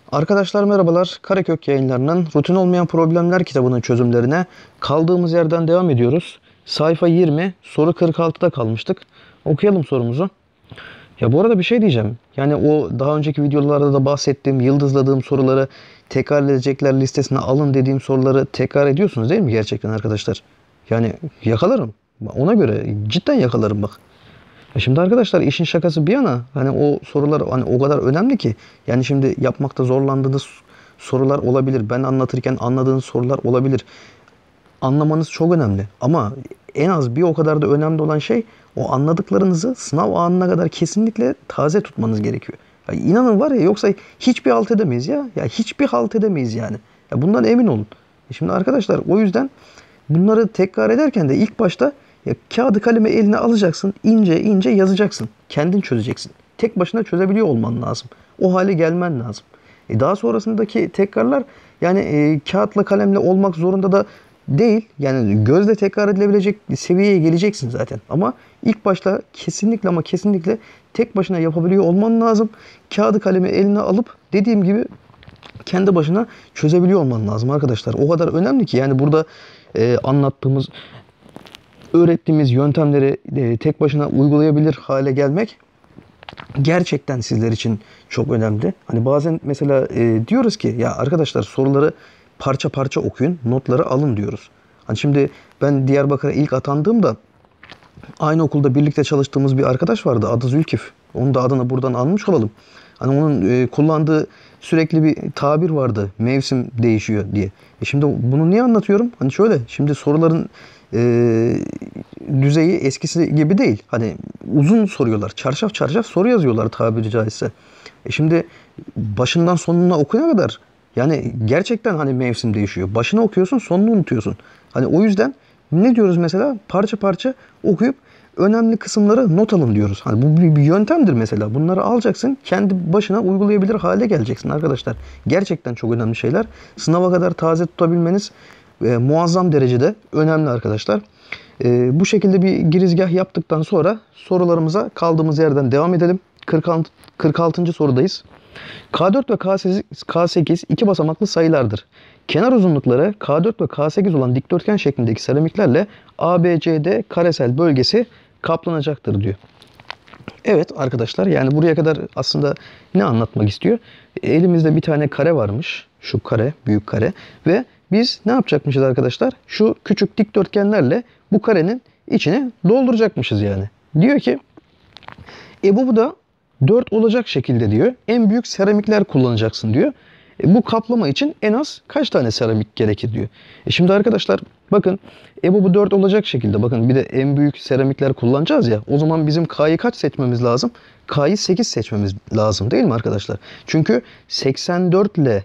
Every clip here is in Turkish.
Arkadaşlar merhabalar. Karekök yayınlarının Rutin Olmayan Problemler kitabının çözümlerine kaldığımız yerden devam ediyoruz. Sayfa 20, soru 46'da kalmıştık. Okuyalım sorumuzu. Ya bu arada bir şey diyeceğim. Yani o daha önceki videolarda da bahsettiğim, yıldızladığım soruları tekrar edecekler listesine alın dediğim soruları tekrar ediyorsunuz değil mi gerçekten arkadaşlar? Yani yakalarım. Ona göre cidden yakalarım bak. Şimdi arkadaşlar işin şakası bir yana hani o sorular hani o kadar önemli ki yani şimdi yapmakta zorlandığınız sorular olabilir. Ben anlatırken anladığınız sorular olabilir. Anlamanız çok önemli ama en az bir o kadar da önemli olan şey o anladıklarınızı sınav anına kadar kesinlikle taze tutmanız gerekiyor. Ya inanın var ya yoksa hiçbir halt edemeyiz ya. Ya hiçbir halt edemeyiz yani. Ya bundan emin olun. Şimdi arkadaşlar o yüzden bunları tekrar ederken de ilk başta ya kağıdı kalemi eline alacaksın, ince ince yazacaksın. Kendin çözeceksin. Tek başına çözebiliyor olman lazım. O hale gelmen lazım. Daha sonrasındaki tekrarlar yani kağıtla kalemle olmak zorunda da değil. Yani gözle tekrar edilebilecek seviyeye geleceksin zaten. Ama ilk başta kesinlikle ama kesinlikle tek başına yapabiliyor olman lazım. Kağıdı kalemi eline alıp dediğim gibi kendi başına çözebiliyor olman lazım arkadaşlar. O kadar önemli ki yani burada anlattığımız, öğrettiğimiz yöntemleri tek başına uygulayabilir hale gelmek gerçekten sizler için çok önemli. Hani bazen mesela diyoruz ki ya arkadaşlar soruları parça parça okuyun, notları alın diyoruz. Hani şimdi ben Diyarbakır'a ilk atandığımda aynı okulda birlikte çalıştığımız bir arkadaş vardı. Adı Zülkif. Onun da adını buradan almış olalım. Hani onun kullandığı sürekli bir tabir vardı. Mevsim değişiyor diye. Şimdi bunu niye anlatıyorum? Hani şöyle. Şimdi soruların düzeyi eskisi gibi değil. Hani uzun soruyorlar. Çarşaf çarşaf soru yazıyorlar tabiri caizse. Şimdi başından sonuna okuyana kadar yani gerçekten hani mevsim değişiyor. Başını okuyorsun, sonunu unutuyorsun. Hani o yüzden ne diyoruz mesela? Parça parça okuyup önemli kısımları not alın diyoruz. Hani bu bir yöntemdir mesela. Bunları alacaksın, kendi başına uygulayabilir hale geleceksin arkadaşlar. Gerçekten çok önemli şeyler. Sınava kadar taze tutabilmeniz muazzam derecede önemli arkadaşlar. Bu şekilde bir girizgah yaptıktan sonra sorularımıza kaldığımız yerden devam edelim. 46. sorudayız. K4 ve K8 iki basamaklı sayılardır. Kenar uzunlukları K4 ve K8 olan dikdörtgen şeklindeki seramiklerle ABCD karesel bölgesi kaplanacaktır diyor. Evet arkadaşlar yani buraya kadar aslında ne anlatmak istiyor? Elimizde bir tane kare varmış. Şu kare, büyük kare ve biz ne yapacakmışız arkadaşlar? Şu küçük dikdörtgenlerle bu karenin içine dolduracakmışız yani. Diyor ki bu da 4 olacak şekilde diyor. En büyük seramikler kullanacaksın diyor. Bu kaplama için en az kaç tane seramik gerekir diyor. Şimdi arkadaşlar bakın bu 4 olacak şekilde bakın bir de en büyük seramikler kullanacağız ya. O zaman bizim K'yı kaç seçmemiz lazım? K'yı 8 seçmemiz lazım değil mi arkadaşlar? Çünkü 84 ile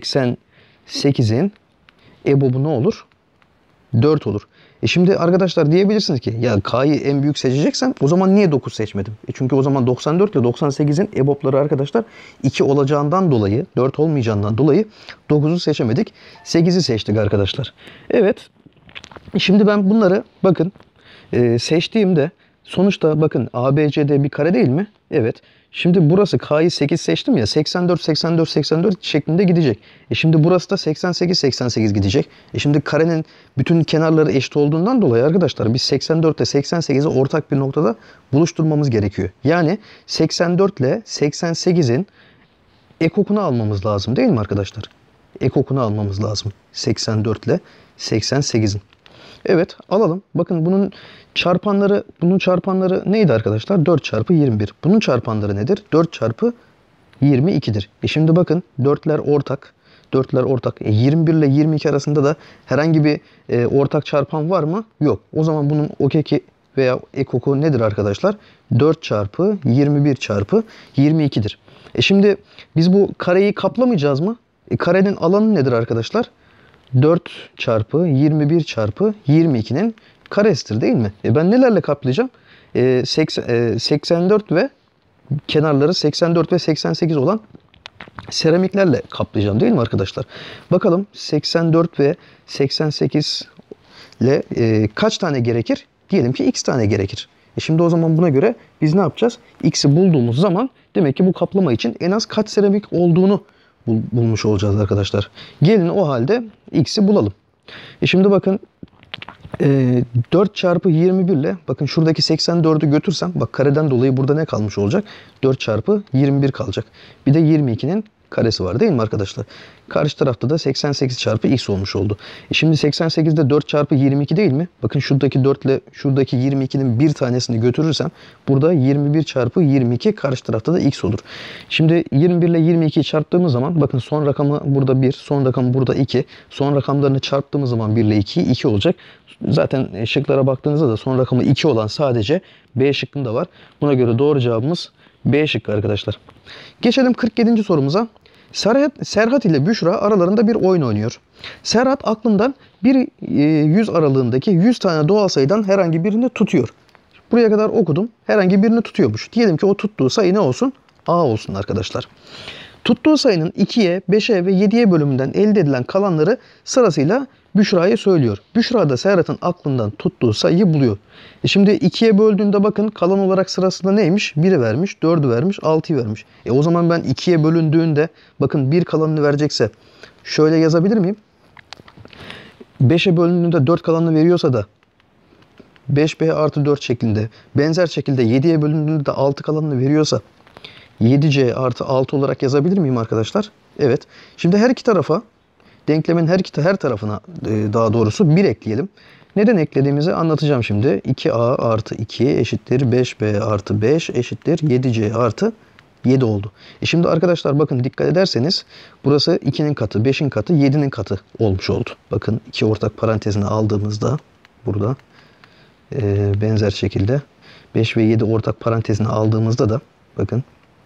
88'in EBOB'u ne olur? 4 olur. Şimdi arkadaşlar diyebilirsiniz ki ya K'yı en büyük seçeceksem o zaman niye 9 seçmedim? Çünkü o zaman 94 ile 98'in EBOB'ları arkadaşlar 2 olacağından dolayı 4 olmayacağından dolayı 9'u seçemedik. 8'i seçtik arkadaşlar. Evet. Şimdi ben bunları bakın seçtiğimde sonuçta bakın ABCD bir kare değil mi? Evet. Şimdi burası K'yı 8 seçtim ya 84 84 84 şeklinde gidecek. Şimdi burası da 88 88 gidecek. Şimdi karenin bütün kenarları eşit olduğundan dolayı arkadaşlar biz 84 ile 88'i ortak bir noktada buluşturmamız gerekiyor. Yani 84 ile 88'in ekokunu almamız lazım değil mi arkadaşlar? Ekokunu almamız lazım 84 ile 88'in. Evet alalım. Bakın bunun çarpanları neydi arkadaşlar? 4 çarpı 21. Bunun çarpanları nedir? 4 çarpı 22'dir. Şimdi bakın 4'ler ortak. 4'ler ortak. 21 ile 22 arasında da herhangi bir ortak çarpan var mı? Yok. O zaman bunun okeki veya ekoku nedir arkadaşlar? 4 çarpı 21 çarpı 22'dir. Şimdi biz bu kareyi kaplamayacağız mı? Karenin alanı nedir arkadaşlar? 4 çarpı 21 çarpı 22'nin karesidir değil mi? Ben nelerle kaplayacağım? 84 ve kenarları 84 ve 88 olan seramiklerle kaplayacağım değil mi arkadaşlar? Bakalım 84 ve 88 ile kaç tane gerekir? Diyelim ki x tane gerekir. Şimdi o zaman buna göre biz ne yapacağız? X'i bulduğumuz zaman demek ki bu kaplama için en az kaç seramik olduğunu bulmuş olacağız arkadaşlar. Gelin o halde x'i bulalım. Şimdi bakın 4 çarpı 21 ile bakın şuradaki 84'ü götürsem bak kareden dolayı burada ne kalmış olacak? 4 çarpı 21 kalacak. Bir de 22'nin karesi var değil mi arkadaşlar? Karşı tarafta da 88 çarpı x olmuş oldu. Şimdi 88'de 4 çarpı 22 değil mi? Bakın şuradaki 4 ile şuradaki 22'nin bir tanesini götürürsem burada 21 çarpı 22 karşı tarafta da x olur. Şimdi 21 ile 22'yi çarptığımız zaman bakın son rakamı burada 1, son rakamı burada 2. Son rakamlarını çarptığımız zaman 1 ile 2, 2 olacak. Zaten şıklara baktığınızda da son rakamı 2 olan sadece B şıkkında var. Buna göre doğru cevabımız B şıkkı arkadaşlar. Geçelim 47. sorumuza. Serhat ile Büşra aralarında bir oyun oynuyor. Serhat aklından bir 100 aralığındaki 100 tane doğal sayıdan herhangi birini tutuyor. Buraya kadar okudum. Herhangi birini tutuyormuş. Diyelim ki o tuttuğu sayı ne olsun? A olsun arkadaşlar. Tuttuğu sayının 2'ye, 5'e ve 7'ye bölümünden elde edilen kalanları sırasıyla Büşra'ya söylüyor. Büşra da Serhat'ın aklından tuttuğu sayıyı buluyor. Şimdi 2'ye böldüğünde bakın kalan olarak sırasında neymiş? 1'i vermiş, 4'ü vermiş, 6'yı vermiş. O zaman ben 2'ye bölündüğünde bakın 1 kalanını verecekse şöyle yazabilir miyim? 5'e bölündüğünde 4 kalanını veriyorsa da 5b artı 4 şeklinde, benzer şekilde 7'ye bölündüğünde de 6 kalanını veriyorsa 7c artı 6 olarak yazabilir miyim arkadaşlar? Evet. Şimdi her iki tarafa, denklemin her tarafına daha doğrusu 1 ekleyelim. Neden eklediğimizi anlatacağım şimdi. 2a artı 2 eşittir 5b artı 5 eşittir 7c artı 7 oldu. Şimdi arkadaşlar bakın dikkat ederseniz burası 2'nin katı, 5'in katı, 7'nin katı olmuş oldu. Bakın 2 ortak parantezine aldığımızda burada benzer şekilde 5 ve 7 ortak parantezine aldığımızda da bakın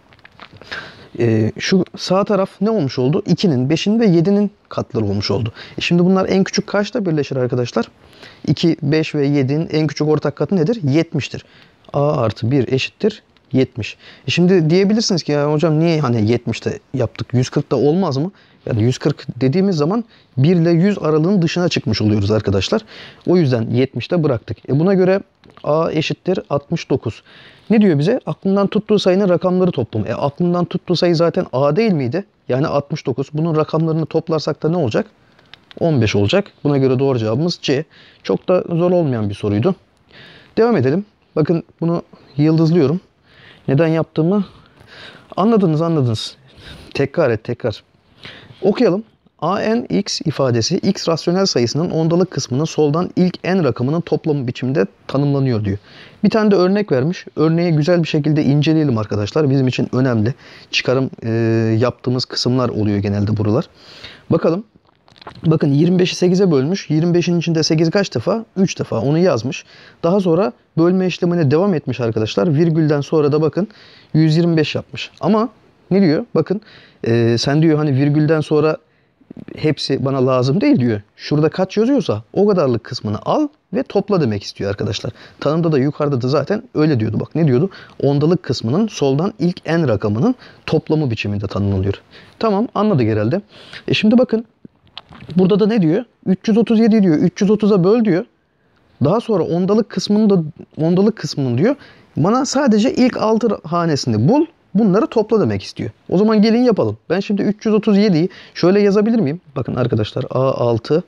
şu sağ taraf ne olmuş oldu? 2'nin, 5'in ve 7'nin katları olmuş oldu. Şimdi bunlar en küçük kaçta birleşir arkadaşlar? 2, 5 ve 7'nin en küçük ortak katı nedir? 70'tir. A artı 1 eşittir 70. Şimdi diyebilirsiniz ki ya hocam niye hani 70'te yaptık? 140'da olmaz mı? Yani 140 dediğimiz zaman 1 ile 100 aralığın dışına çıkmış oluyoruz arkadaşlar. O yüzden 70'te bıraktık. Buna göre A eşittir 69. Ne diyor bize? Aklından tuttuğu sayının rakamları toplamı. Aklından tuttuğu sayı zaten A değil miydi? Yani 69. Bunun rakamlarını toplarsak da ne olacak? 15 olacak. Buna göre doğru cevabımız C. Çok da zor olmayan bir soruydu. Devam edelim. Bakın bunu yıldızlıyorum. Neden yaptığımı anladınız. Tekrar. Okuyalım. ANX ifadesi x rasyonel sayısının ondalık kısmının soldan ilk n rakamının toplamı biçiminde tanımlanıyor diyor. Bir tane de örnek vermiş. Örneği güzel bir şekilde inceleyelim arkadaşlar. Bizim için önemli. Çıkarım yaptığımız kısımlar oluyor genelde buralar. Bakalım. Bakın 25'i 8'e bölmüş. 25'in içinde 8 kaç defa? 3 defa. Onu yazmış. Daha sonra bölme işlemine devam etmiş arkadaşlar. Virgülden sonra da bakın 125 yapmış. Ama ne diyor? Bakın sen diyor hani virgülden sonra hepsi bana lazım değil diyor. Şurada kaç yazıyorsa o kadarlık kısmını al ve topla demek istiyor arkadaşlar. Tanımda da yukarıda da zaten öyle diyordu. Bak ne diyordu? Ondalık kısmının soldan ilk n rakamının toplamı biçiminde tanımlanıyor. Tamam anladık herhalde. Şimdi bakın burada da ne diyor? 337 diyor. 330'a böl diyor. Daha sonra ondalık kısmının diyor bana sadece ilk 6 hanesini bul. Bunları topla demek istiyor. O zaman gelin yapalım. Ben şimdi 337'yi şöyle yazabilir miyim? Bakın arkadaşlar A6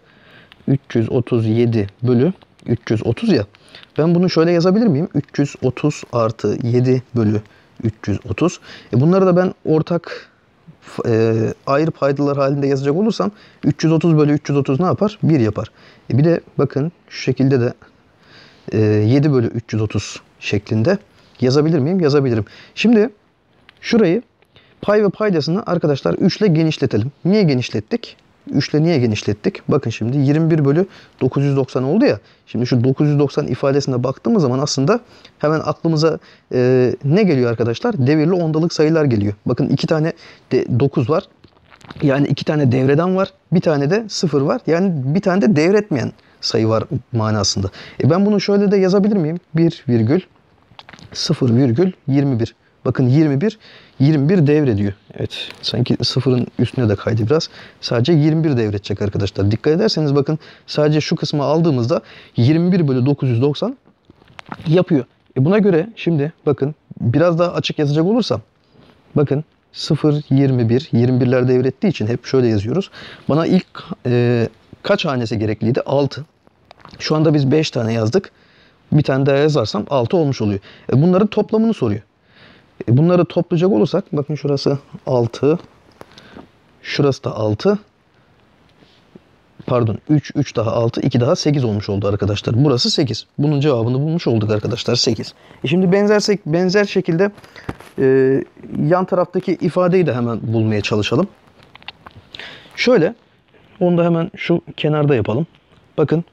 337 bölü 330 ya. Ben bunu şöyle yazabilir miyim? 330 artı 7 bölü 330. Bunları da ben ortak ayrı paydalar halinde yazacak olursam 330 bölü 330 ne yapar? 1 yapar. Bir de bakın şu şekilde de 7 bölü 330 şeklinde yazabilir miyim? Yazabilirim. Şimdi şurayı pay ve paydasını arkadaşlar 3 ile genişletelim. Niye genişlettik? 3 ile niye genişlettik? Bakın şimdi 21 bölü 990 oldu ya. Şimdi şu 990 ifadesine baktığımız zaman aslında hemen aklımıza ne geliyor arkadaşlar? Devirli ondalık sayılar geliyor. Bakın 2 tane 9 var. Yani 2 tane devreden var. Bir tane de 0 var. Yani bir tane de devretmeyen sayı var manasında. Ben bunu şöyle de yazabilir miyim? 1 virgül 0 virgül 21. Bakın 21 devrediyor. Evet sanki sıfırın üstüne de kaydı biraz. Sadece 21 devredecek arkadaşlar. Dikkat ederseniz bakın sadece şu kısmı aldığımızda 21 bölü 990 yapıyor. Buna göre şimdi bakın biraz daha açık yazacak olursam bakın 0, 21. 21'ler devrettiği için hep şöyle yazıyoruz. Bana ilk kaç hanesi gerekliydi? 6. Şu anda biz 5 tane yazdık. Bir tane daha yazarsam 6 olmuş oluyor. Bunların toplamını soruyor. Bunları toplayacak olursak bakın şurası 6. Şurası da 6. Pardon 3 daha 6, 2 daha 8 olmuş oldu arkadaşlar. Burası 8. Bunun cevabını bulmuş olduk arkadaşlar, 8. Şimdi benzer şekilde yan taraftaki ifadeyi de hemen bulmaya çalışalım. Şöyle, onu da hemen şu kenarda yapalım. Bakın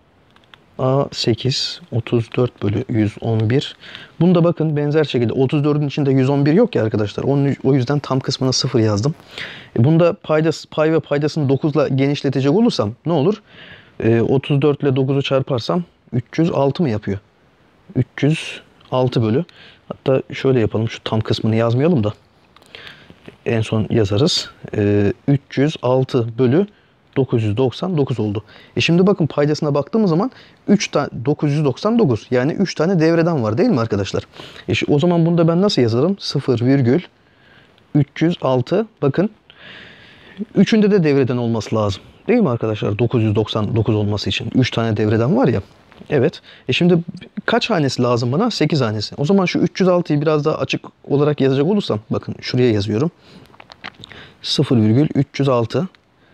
A8 34 bölü 111. Bunda bakın benzer şekilde 34'ün içinde 111 yok ya arkadaşlar. O yüzden tam kısmına 0 yazdım. Bunda pay ve paydasını 9 ile genişletecek olursam ne olur? 34 ile 9'u çarparsam 306 mı yapıyor? 306 bölü. Hatta şöyle yapalım, şu tam kısmını yazmayalım da en son yazarız. 306 bölü 999 oldu. Şimdi bakın paydasına baktığımız zaman 999, yani 3 tane devreden var değil mi arkadaşlar? O zaman bunu da ben nasıl yazarım? 0,306. Bakın 3'ünde de devreden olması lazım. Değil mi arkadaşlar? 999 olması için. 3 tane devreden var ya. Evet. Şimdi kaç hanesi lazım bana? 8 hanesi. O zaman şu 306'yı biraz daha açık olarak yazacak olursam, bakın şuraya yazıyorum. 0,306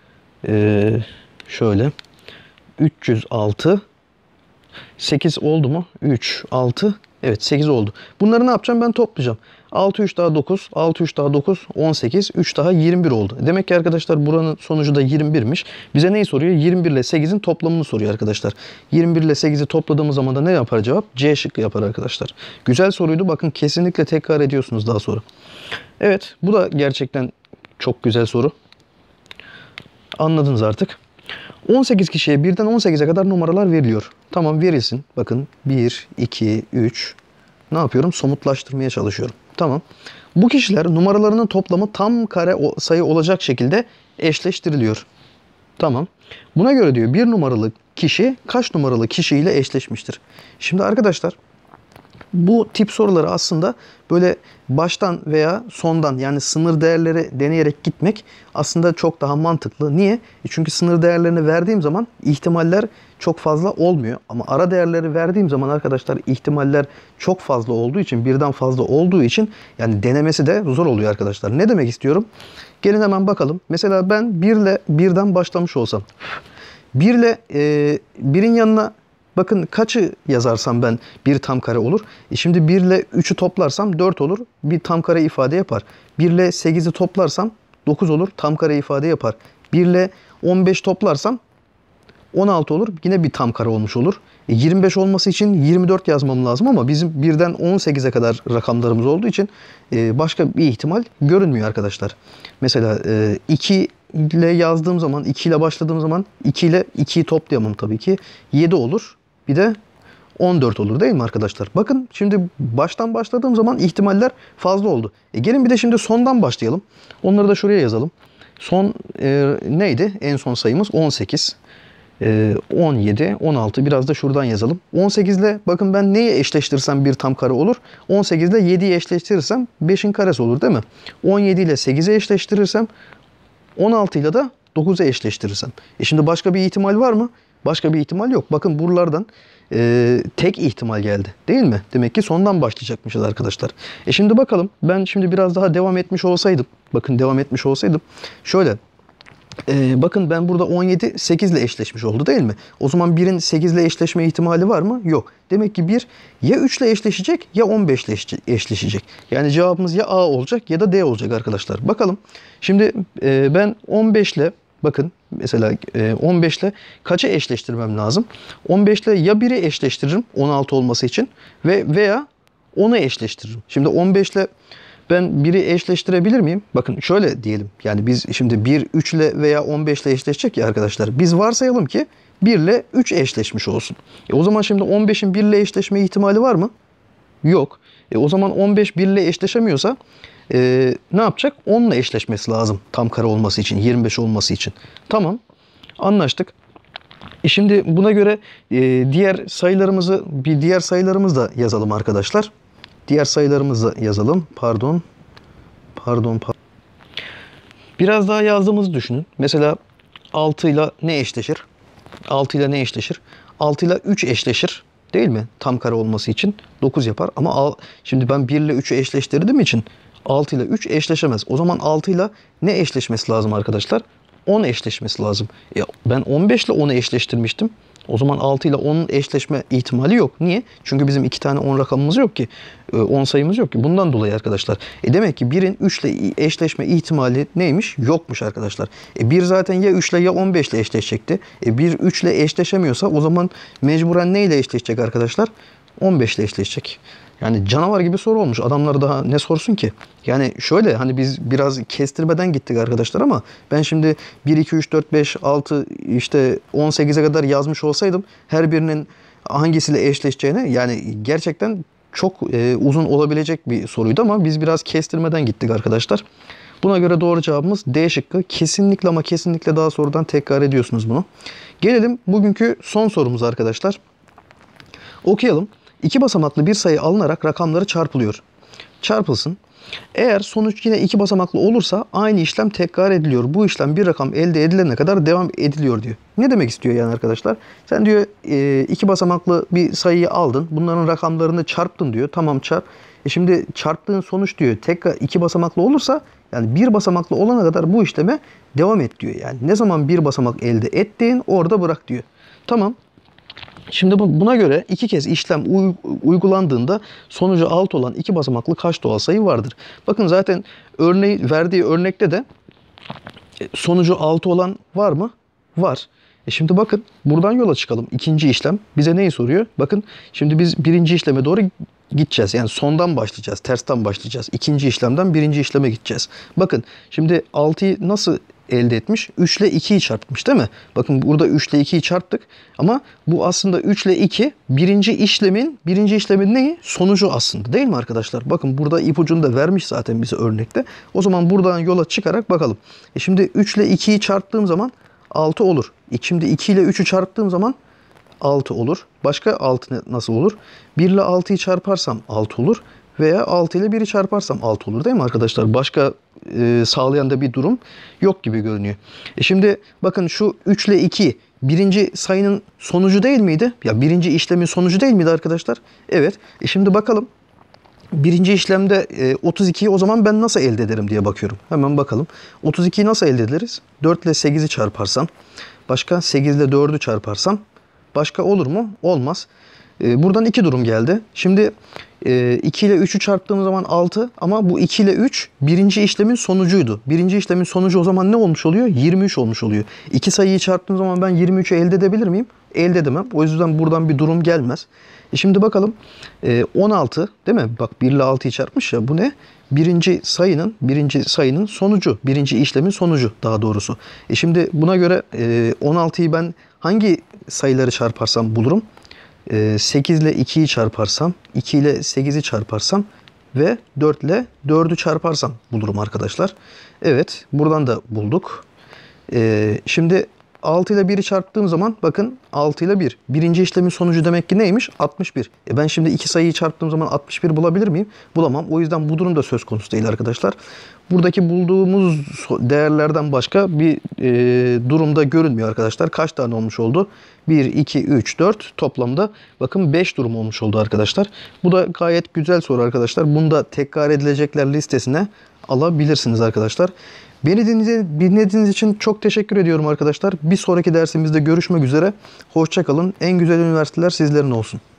şöyle 306 8 oldu mu? 3, 6. Evet, 8 oldu. Bunları ne yapacağım? Ben toplayacağım. 6, 3 daha 9. 6, 3 daha 9. 18. 3 daha 21 oldu. Demek ki arkadaşlar buranın sonucu da 21'miş. Bize neyi soruyor? 21 ile 8'in toplamını soruyor arkadaşlar. 21 ile 8'i topladığımız zaman da ne yapar cevap? C şıkkı yapar arkadaşlar. Güzel soruydu. Bakın kesinlikle tekrar ediyorsunuz daha sonra. Evet, bu da gerçekten çok güzel soru. Anladınız artık. 18 kişiye 1'den 18'e kadar numaralar veriliyor. Tamam, verilsin. Bakın 1, 2, 3. Ne yapıyorum? Somutlaştırmaya çalışıyorum. Tamam. Bu kişiler numaralarının toplamı tam kare sayı olacak şekilde eşleştiriliyor. Tamam. Buna göre diyor 1 numaralı kişi kaç numaralı kişiyle eşleşmiştir? Şimdi arkadaşlar, bu tip soruları aslında böyle baştan veya sondan, yani sınır değerleri deneyerek gitmek aslında çok daha mantıklı. Niye? Çünkü sınır değerlerini verdiğim zaman ihtimaller çok fazla olmuyor. Ama ara değerleri verdiğim zaman arkadaşlar ihtimaller çok fazla olduğu için, birden fazla olduğu için yani denemesi de zor oluyor arkadaşlar. Ne demek istiyorum? Gelin hemen bakalım. Mesela ben 1 ile 1'den başlamış olsam. 1 ile 1'in yanına bakın kaçı yazarsam ben bir tam kare olur. Şimdi 1 ile 3'ü toplarsam 4 olur. Bir tam kare ifade yapar. 1 ile 8'i toplarsam 9 olur. Tam kare ifade yapar. 1 ile 15 toplarsam 16 olur. Yine bir tam kare olmuş olur. 25 olması için 24 yazmam lazım ama bizim 1'den 18'e kadar rakamlarımız olduğu için başka bir ihtimal görünmüyor arkadaşlar. Mesela 2 ile yazdığım zaman, 2 ile başladığım zaman 2 ile 2'yi toplayamam tabii ki. 7 olur. Bir de 14 olur değil mi arkadaşlar? Bakın şimdi baştan başladığım zaman ihtimaller fazla oldu. Gelin bir de şimdi sondan başlayalım. Onları da şuraya yazalım. Son neydi? En son sayımız 18. 17, 16, biraz da şuradan yazalım. 18 ile bakın ben neyi eşleştirirsem bir tam kare olur. 18 ile 7'yi eşleştirirsem 5'in karesi olur değil mi? 17 ile 8'i eşleştirirsem 16 ile de 9'u eşleştirirsem. Şimdi başka bir ihtimal var mı? Başka bir ihtimal yok. Bakın buralardan tek ihtimal geldi. Değil mi? Demek ki sondan başlayacakmışız arkadaşlar. Şimdi bakalım. Ben şimdi biraz daha devam etmiş olsaydım. Bakın devam etmiş olsaydım. Şöyle. Bakın ben burada 17 8 ile eşleşmiş oldu değil mi? O zaman 1'in 8 ile eşleşme ihtimali var mı? Yok. Demek ki 1 ya 3 ile eşleşecek ya 15 ile eşleşecek. Yani cevabımız ya A olacak ya da D olacak arkadaşlar. Bakalım. Şimdi ben 15 ile bakın mesela 15 ile kaça eşleştirmem lazım? 15 ile ya 1'i eşleştiririm 16 olması için veya 10'u eşleştiririm. Şimdi 15 ile ben 1'i eşleştirebilir miyim? Bakın şöyle diyelim. Yani biz şimdi 1, 3 ile veya 15 ile eşleşecek ya arkadaşlar. Biz varsayalım ki 1 ile 3 eşleşmiş olsun. O zaman şimdi 15'in 1 ile eşleşme ihtimali var mı? Yok. O zaman 15 1 ile eşleşemiyorsa ne yapacak? 10 ile eşleşmesi lazım. Tam kare olması için, 25 olması için. Tamam. Anlaştık. Şimdi buna göre diğer sayılarımızı da yazalım arkadaşlar. Diğer sayılarımızı yazalım. Pardon. Biraz daha yazdığımızı düşünün. Mesela 6 ile ne eşleşir? 6 ile ne eşleşir? 6 ile 3 eşleşir. Değil mi? Tam kare olması için 9 yapar. Ama şimdi ben 1 ile 3'ü eşleştirdiğim için 6 ile 3 eşleşemez. O zaman 6 ile ne eşleşmesi lazım arkadaşlar? 10 eşleşmesi lazım. Ben 15 ile 10'u eşleştirmiştim. O zaman 6 ile 10'un eşleşme ihtimali yok. Niye? Çünkü bizim 2 tane 10 rakamımız yok ki. 10 sayımız yok ki. Bundan dolayı arkadaşlar. Demek ki 1'in 3 ile eşleşme ihtimali neymiş? Yokmuş arkadaşlar. 1 zaten ya 3 ile ya 15 ile eşleşecekti. 1 3 ile eşleşemiyorsa o zaman mecburen ne ile eşleşecek arkadaşlar? 15 ile eşleşecek. Yani canavar gibi soru olmuş. Adamlar daha ne sorsun ki? Yani şöyle hani biz biraz kestirmeden gittik arkadaşlar ama ben şimdi 1, 2, 3, 4, 5, 6 işte 18'e kadar yazmış olsaydım her birinin hangisiyle eşleşeceğine yani gerçekten çok uzun olabilecek bir soruydu ama biz biraz kestirmeden gittik arkadaşlar. Buna göre doğru cevabımız D şıkkı. Kesinlikle ama kesinlikle daha sonradan tekrar ediyorsunuz bunu. Gelelim bugünkü son sorumuza arkadaşlar. Okuyalım. 2 basamaklı bir sayı alınarak rakamları çarpılıyor. Çarpılsın. Eğer sonuç yine 2 basamaklı olursa aynı işlem tekrar ediliyor. Bu işlem bir rakam elde edilene kadar devam ediliyor diyor. Ne demek istiyor yani arkadaşlar? Sen diyor 2 basamaklı bir sayıyı aldın. Bunların rakamlarını çarptın diyor. Tamam çarp. Şimdi çarptığın sonuç diyor tekrar 2 basamaklı olursa yani bir basamaklı olana kadar bu işleme devam et diyor. Yani ne zaman bir basamak elde ettiğin orada bırak diyor. Tamam. Şimdi buna göre 2 kez işlem uygulandığında sonucu 6 olan 2 basamaklı kaç doğal sayı vardır? Bakın zaten verdiği örnekte de sonucu 6 olan var mı? Var. Şimdi bakın buradan yola çıkalım. İkinci işlem bize neyi soruyor? Bakın şimdi biz birinci işleme doğru gideceğiz. Yani sondan başlayacağız. Tersten başlayacağız. İkinci işlemden birinci işleme gideceğiz. Bakın şimdi 6'yı nasıl elde etmiş? 3 ile 2'yi çarpmış değil mi? Bakın burada 3 ile 2'yi çarptık. Ama bu aslında 3 ile 2 birinci işlemin neyi? Sonucu aslında değil mi arkadaşlar? Bakın burada ipucunu da vermiş zaten bize örnekte. O zaman buradan yola çıkarak bakalım. Şimdi 3 ile 2'yi çarptığım zaman 6 olur. Şimdi 2 ile 3'ü çarptığım zaman 6 olur. Başka 6 nasıl olur? 1 ile 6'yı çarparsam 6 olur. Veya 6 ile 1'i çarparsam 6 olur değil mi arkadaşlar? Başka sağlayan da bir durum yok gibi görünüyor. Şimdi bakın şu 3 ile 2 birinci sayının sonucu değil miydi? Ya birinci işlemin sonucu değil miydi arkadaşlar? Evet. Şimdi bakalım. Birinci işlemde 32'yi o zaman ben nasıl elde ederim diye bakıyorum. Hemen bakalım. 32'yi nasıl elde ederiz? 4 ile 8'i çarparsam. Başka 8 ile 4'ü çarparsam. Başka olur mu? Olmaz. Buradan iki durum geldi. Şimdi 2 ile 3'ü çarptığım zaman 6 ama bu 2 ile 3 birinci işlemin sonucuydu. Birinci işlemin sonucu o zaman ne olmuş oluyor? 23 olmuş oluyor. İki sayıyı çarptığım zaman ben 23'ü elde edebilir miyim? Elde edemem. O yüzden buradan bir durum gelmez. Şimdi bakalım 16 değil mi? Bak 1 ile 6'yı çarpmış ya bu ne? Birinci sayının sonucu. Birinci işlemin sonucu daha doğrusu. Şimdi buna göre 16'yı ben hangi sayıları çarparsam bulurum? 8 ile 2'yi çarparsam, 2 ile 8'i çarparsam ve 4 ile 4'ü çarparsam bulurum arkadaşlar. Evet, buradan da bulduk. Şimdi 6 ile 1'i çarptığım zaman bakın 6 ile 1. Birinci işlemin sonucu demek ki neymiş? 61. Ben şimdi iki sayıyı çarptığım zaman 61 bulabilir miyim? Bulamam. O yüzden bu durum da söz konusu değil arkadaşlar. Buradaki bulduğumuz değerlerden başka bir durumda görünmüyor arkadaşlar. Kaç tane olmuş oldu? 1, 2, 3, 4 toplamda bakın 5 durum olmuş oldu arkadaşlar. Bu da gayet güzel soru arkadaşlar. Bunu da tekrar edilecekler listesine alabilirsiniz arkadaşlar. Beni dinlediğiniz için çok teşekkür ediyorum arkadaşlar. Bir sonraki dersimizde görüşmek üzere. Hoşça kalın. En güzel üniversiteler sizlerin olsun.